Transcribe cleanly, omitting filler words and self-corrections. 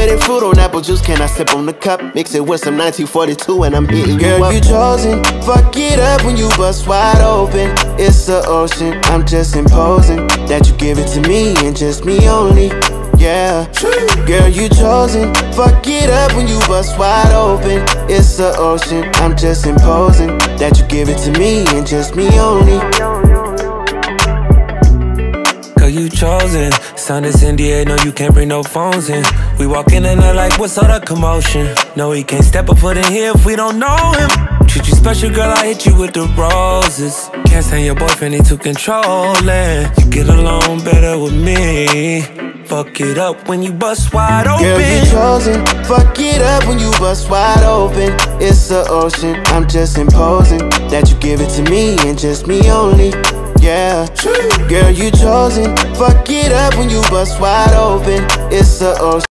Pomegranate fruit on apple juice, can I sip on the cup? Mix it with some 1942 and I'm hitting you up. Girl, you chosen, fuck it up when you bust wide open. It's the ocean, I'm just imposing that you give it to me and just me only. Yeah, girl, you chosen, fuck it up when you bust wide open. It's the ocean, I'm just imposing that you give it to me and just me only. Girl, you chosen, sign this NDA, no you can't bring no phones in. We walk in and they're like, what's all the commotion? No, he can't step a foot in here if we don't know him. Treat you special, girl, I hit you with the roses. Can't stand your boyfriend, he too controlling. You get along better with me. Fuck it up when you bust wide open. Girl, you chosen, fuck it up when you bust wide open. It's the ocean, I'm just imposing that you give it to me and just me only. Yeah, girl, you chosen, fuck it up when you bust wide open. It's the ocean.